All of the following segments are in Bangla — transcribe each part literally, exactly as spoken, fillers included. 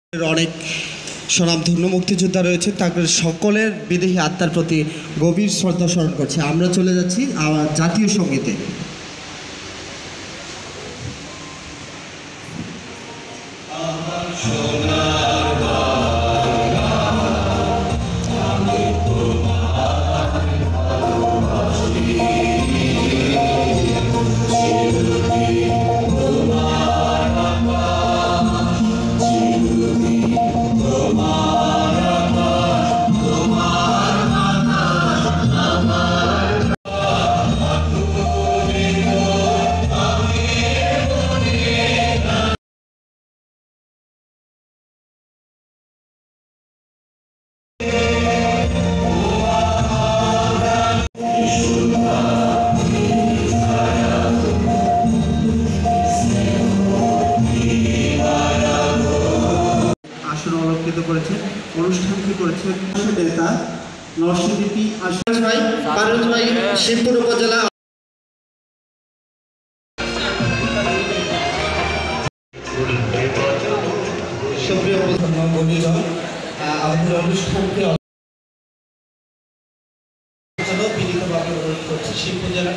অনেক স্বনামধন্য মুক্তিযোদ্ধা রয়েছে, তাদের সকলের বিদেহী আত্মার প্রতি গভীর শ্রদ্ধা স্মরণ করছে। আমরা চলে যাচ্ছি আমার জাতীয় সঙ্গীতে। অলঙ্কৃত করেছেন, অনুষ্ঠানটি করেছেন নেতা নরসিংদী আশরাফ ভাই, পারভেজ ভাই, শিবপুর উপজেলা। সুপ্রিয় বন্ধুগণ, আমাদের অনুষ্ঠানকে বিনীতভাবে অনুরোধ করছি শিবপুর জেলা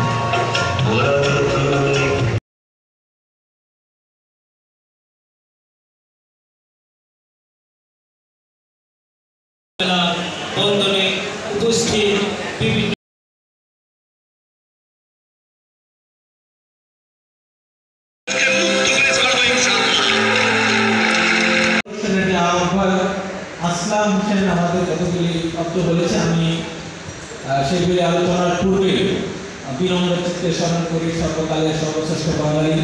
বন্ধনে উপস্থিত বিভিন্ন আসলাম হোসেন আমাদের কতগুলি শব্দ বলেছে, আমি সেগুলি আলোচনার পূর্বে বিনম্র চিত্তে স্মরণ করি সর্বকালের সর্বশ্রেষ্ঠ বাঙালি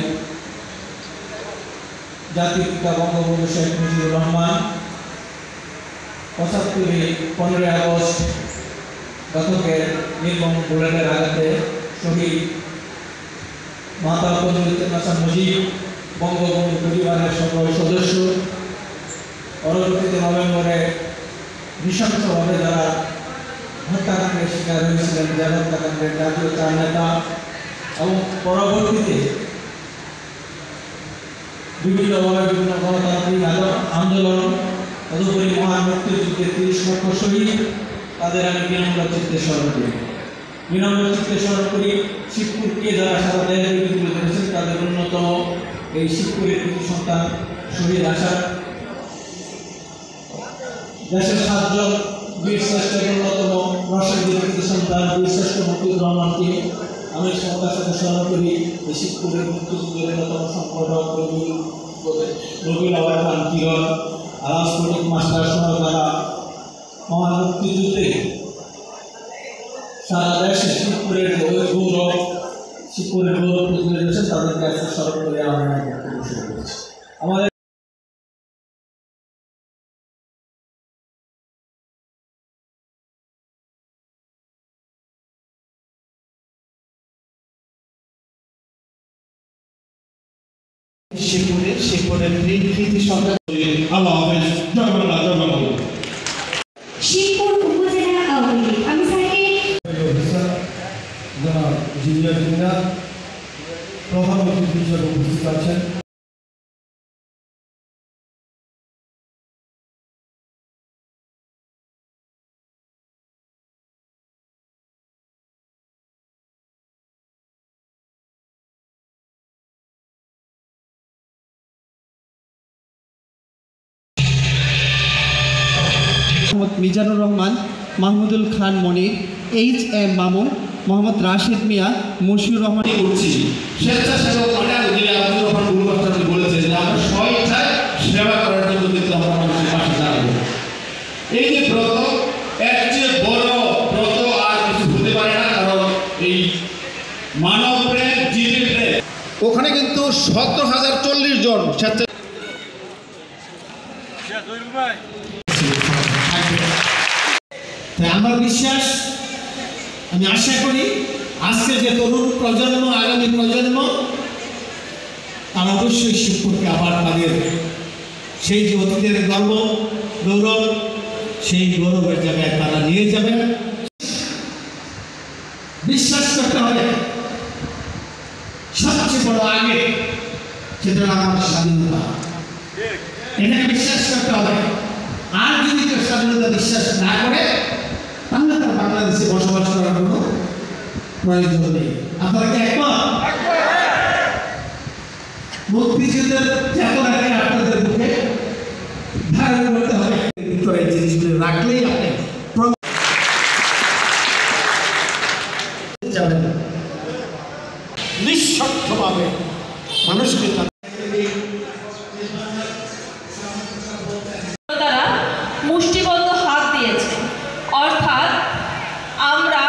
জাতির পিতা বঙ্গবন্ধু শেখ মুজিবুর রহমান পঁচাত্তরে পনেরোই আগস্ট গতকের নির্মম বুলেটের আঘাতে শহীদ মাতা ফজলুন্নেসা মুজিব বঙ্গবন্ধু পরিবারের সকল সদস্য, পরবর্তীতে নভেম্বরে নৃশংসভাবে যারা হত্যাকাণ্ডের শিকার হয়েছিলেন, যারা হত্যাকাণ্ডের জাতীয় চার নেতা এবং পরবর্তীতে বিভিন্নভাবে বিভিন্ন গণতান্ত্রিক আন্দোলন, তদুপরি মহান মুক্তিযুদ্ধের তিরিশ লক্ষ শহীদ, তাদের আমি বিনম্র চিত্তে স্মরণ করি বিনম্র চিত্তে স্মরণ করি শিবপুরকে যারা সারা দেশের তুলে ধরেছেন, তাদের অন্যতম এই শিবপুরের কৃতি সন্তান শহীদ আসাদ, দেশের সাতজন বীর শ্রেষ্ঠের অন্যতম নরসিংদীর কৃতি সন্তান বীর শ্রেষ্ঠ মুক্তিজুর রহমানকে আমি সবার সাথে স্মরণ করি। এই শিবপুরের মুক্তিযুদ্ধের অন্যতম সম্পাদক রবিউল আওয়াল খান কিরণ, রাজনৈতিক মাস্টার সহ যারা মহান মুক্তিযুদ্ধে সারা দেশে শিবপুরের গৌরব শিবপুরের গৌরব তুলে দিয়েছেন, তাদেরকে আজকে স্মরণ করে আমরা বক্তব্য শুরু করছি। আমাদের শিবপুরের শিবপুরের কৃতি সন্তান আল্লাহ হাফেজ। জয় বাংলা, জয় বাংলা। শিবপুর উপজেলা আওয়ামী লীগ আমি যারা জিনিয়া জিনিয়া প্রধান অতিথি হিসেবে উপস্থিত আছেন, মিজানুর রহমান, মাহমুদুল খান মনির, এইচ এম মামুন, মোহাম্মদ রাশেদ মিয়া, মশিউর রহমান করছি। স্বেচ্ছাসেবক মানে আব্দুর রহমান গুরুবাস্তানি বলেছেন যে আমরা স্বইচ্ছায় সেবা করার জন্য কিন্তু আমরা মানুষের পাশে দাঁড়াবো। এই যে ব্রত, এর চেয়ে বড় ব্রত আর কিছু হতে পারে না, কারণ এই মানব প্রেম, জীবের প্রেম, ওখানে কিন্তু সত্তর হাজার চল্লিশ জন স্বেচ্ছা আমার বিশ্বাস, আমি আশা করি আজকে যে তরুণ প্রজন্ম, আগামী প্রজন্ম, তারা অবশ্যই শিবপুরকে আবার তাদের সেই যে অতীতের গর্ব গৌরব, সেই গৌরবের জায়গায় তারা নিয়ে যাবেন। বিশ্বাস করতে হবে সবচেয়ে বড় আগে সেটা আমার স্বাধীনতা। এটা বিশ্বাস করতে হবে। আর যদি কেউ স্বাধীনতা বিশ্বাস না করে তাহলে তার বাংলাদেশে বসবাস করার কোনো প্রয়োজন নেই। আপনারা কি একমত? মুক্তিযুদ্ধের চেতনাকে আপনাদের মুখে ধারণ করতে হবে। ভিতরে এই জিনিসগুলো রাখলেই আপনি যাবেন নিঃস্বার্থভাবে মানুষকে তারা মুষ্টিবদ্ধ হাত দিয়েছে। অর্থাৎ আমরা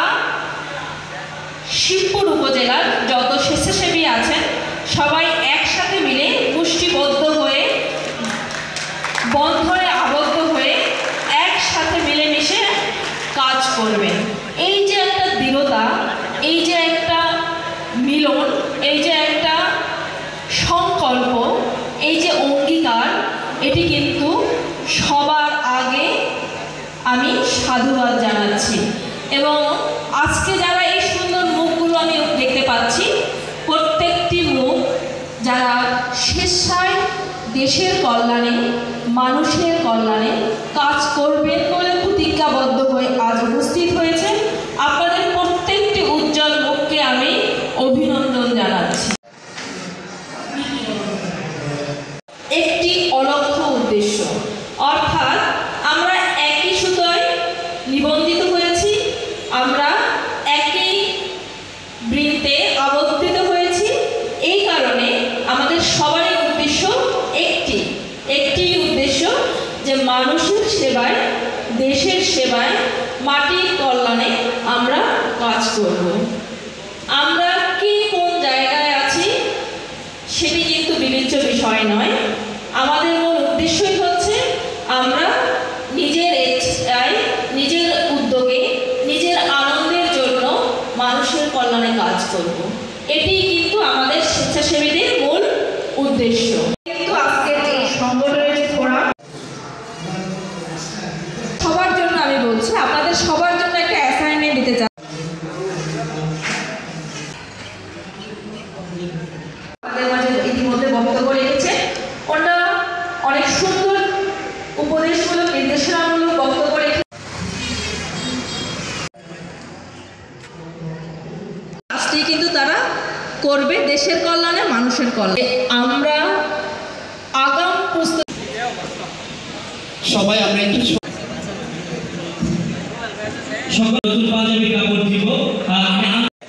শিবপুর উপজেলার যত স্বেচ্ছাসেবী আছেন সবাই একসাথে মিলে মুষ্টিবদ্ধ হয়ে বন্ধনে আবদ্ধ হয়ে একসাথে মিলেমিশে কাজ করবেন। এই যে একটা দৃঢ়তা, এই যে একটা মিলন, এই যে একটা সংকল্প, এই যে অঙ্গীকার, এটি কিন্তু সবার আগে আমি সাধুবাদ জানাচ্ছি। এবং আজকে যারা এই সুন্দর মুখগুলো আমি দেখতে পাচ্ছি, প্রত্যেকটি মুখ যারা স্বেচ্ছায় দেশের কল্যাণে মানুষের কল্যাণে কাজ করবেন বলে প্রতিজ্ঞাবদ্ধ হয়ে আজ উপস্থিত হয়েছে। আপনাদের প্রত্যেকটি উজ্জ্বল মুখকে আমি অভিনন্দন জানাচ্ছি। একটি অলক্ষ্য উদ্দেশ্য, অর্থাৎ আমরা একই সুতোয় নিবন্ধিত হয়েছি, আমরা একই বৃন্তে আবদ্ধিত হয়েছি। এই কারণে আমাদের সবারই উদ্দেশ্য একটি একটি উদ্দেশ্য যে মানুষের সেবায়, দেশের সেবায়, মাটির কল্যাণে আমরা কাজ করব। আমরা কি কোন জায়গায় আছি সেটি কিন্তু বিবেচ্য বিষয় নয়। আমাদের মূল উদ্দেশ্যই হচ্ছে আমরা নিজের ইচ্ছায়, নিজের উদ্যোগে, নিজের আনন্দের জন্য মানুষের কল্যাণে কাজ করব। এটি কিন্তু আমাদের স্বেচ্ছাসেবীদের মূল উদ্দেশ্য। কিন্তু আজকের এই সংগঠনের যে ফোরাম সবার জন্য আমি বলছি, আপনাদের সবার জন্য একটা অ্যাসাইনমেন্ট দিতে চাই। আমাদের মাঝে ইতিমধ্যে বক্তব্য রেখেছে, ওনারা অনেক সুন্দর উপদেশমূলক নির্দেশনামূলক বক্তব্য রেখে কাজটি কিন্তু তারা করবে দেশের কল্যাণে, মানুষের কল্যাণে। আমরা আগাম প্রস্তুত সবাই আমরা একটু সকল নতুন পাঞ্জাবি কাপড় দিব। আর আমি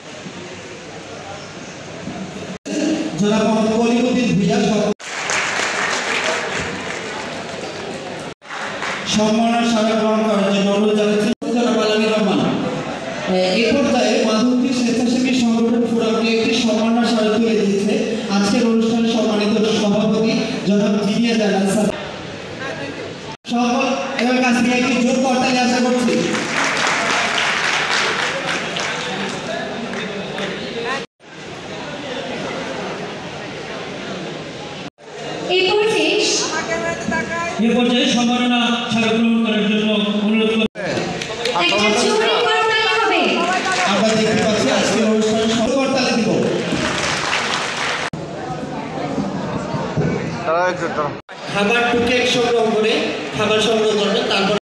জনাব মোহাম্মদ কলিমুদ্দিন ভুইয়া সম্মানের স্মারক গ্রহণ করার জন্য অনুরোধ জানাচ্ছি জনাব আলমী রহমান। এই পর্যায়ে মাধবদী স্বেচ্ছাসেবী সংগঠন ফোরামকে একটি সম্মাননা স্মারক তুলে দিয়েছে আজকের অনুষ্ঠানে সম্মানিত সভাপতি জনাব জিনিয়া জালাল স্যার। সকল এবং কাছ থেকে একটি জোর করতালি আশা করছি। এই পর্যায়ে এ পর্যায়ে সম্মাননা স্মারক গ্রহণ করার জন্য অনুরোধ করব। একটা জোরে করতালি হবে। আমরা দেখতে পাচ্ছি আজকের অনুষ্ঠানে সকল করতালি দিব। খাবার টুকে সংগ্রহ করে খাবার সংগ্রহ করবে, তারপর